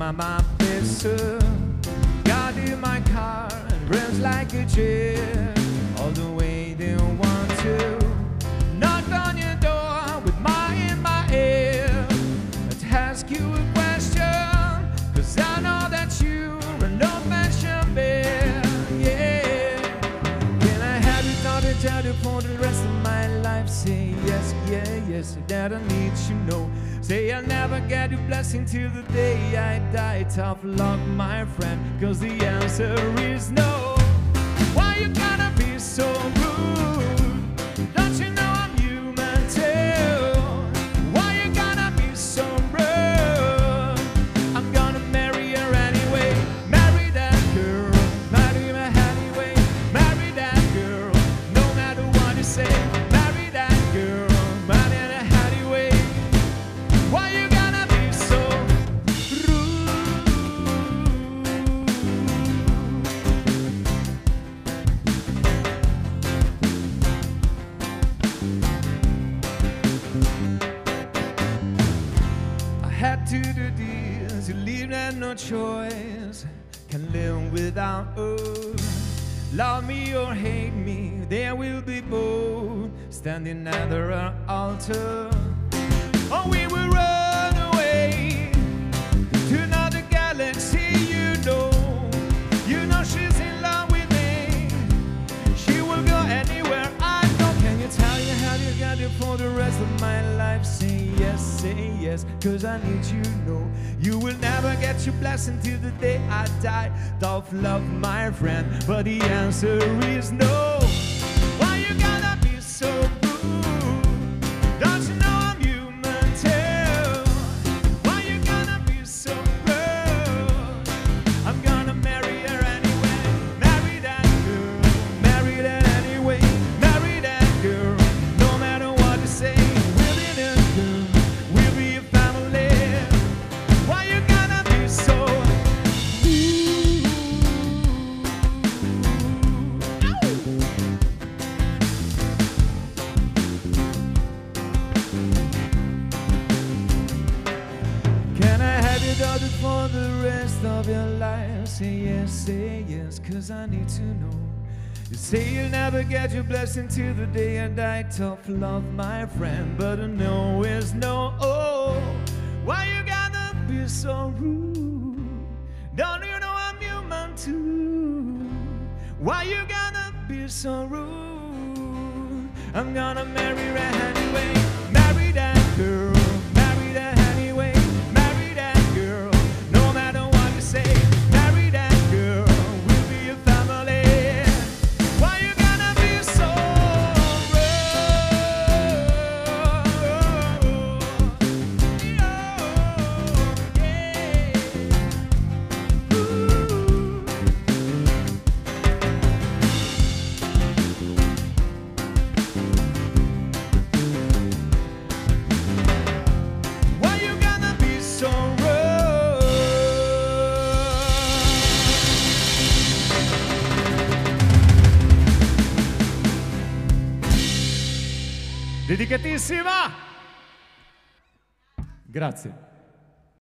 my pistol. Got in my car and runs like a jet all the way they want to. Knocked on your door with in my ear. Let's ask you a question, 'cause I know that you're an old-fashioned bear. Yeah. Can I have you thought it out for the rest of my life? Say yes, yeah, yes, that I need you know. Say I'll never get your blessing till the day I die. Tough luck, my friend, 'cause the answer is no. Why you gotta be so rude? Don't you know I'm human too? Why you gotta be so rude? I'm gonna marry her anyway. Marry that girl, marry her anyway. Marry that girl, no matter what you say. Marry that girl, marry her anyway. Why you gotta be so rude? I had to do this, you leave had no choice. Can live without us. Love me or hate me, there will be both standing at the altar. Oh, we will run away to another galaxy, you know. You know she's in love with me. She will go anywhere I go. Can you tell you how you got it for the rest of my life? Say yes, 'cause I need you to know. You will never get your blessing till the day I die. Tough love, my friend, but the answer is no. Why you gotta be so rude? Don't you know I'm human too? Why you gonna be so rude? I'm gonna marry her anyway. Marry that girl, marry that anyway. Marry that girl, no matter what you say. We'll be the girl, we'll be a family. Why you gonna be so rude? Can I have you daughter for the rest of your life? Say yes, 'cause I need to know. You say you'll never get your blessing till the day I die. Tough love, my friend, but a no is no. Oh, why you gotta be so rude? Don't you know I'm human too? Why you gotta be so rude? I'm gonna marry her anyway. Marry that girl, marry that anyway. Marry that girl, no matter what you say. Marry that girl, we'll be a family. Why you gonna be so Why you gonna be so rude? Dedicatissima! Grazie.